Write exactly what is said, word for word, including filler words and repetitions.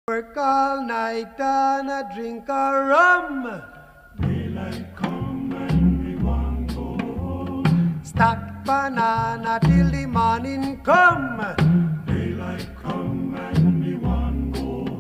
Work all night and a drink a rum. Daylight come and we want go home. Stack banana till the morning come.